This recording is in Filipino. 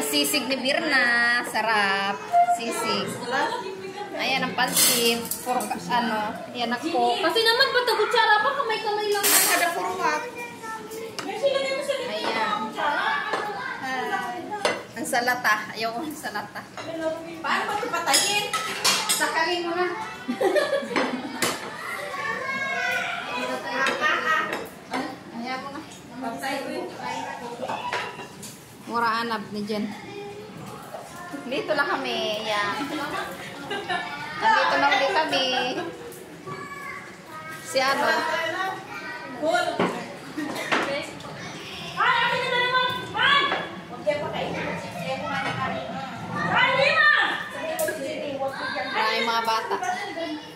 sisig ni Birna. Sarap. Sisig. Ayan ang pansit. Puro ano. Yan ako. Kasi naman pati kutsara pa kamay-kamay lang. Kada purwak. Ayan. Ang salata. Ayaw ko ang salata. Paano ba ito patayin? Sakalin mo na. Ayaw ko na. Mura anab ni Jen. Dito lang kami. Ayan. Nandito na ulit kami. Si ano? Cool. Ay, akin na naman! Ay! Huwag yan pa kayo. Ay, Lima! Ay, mga bata.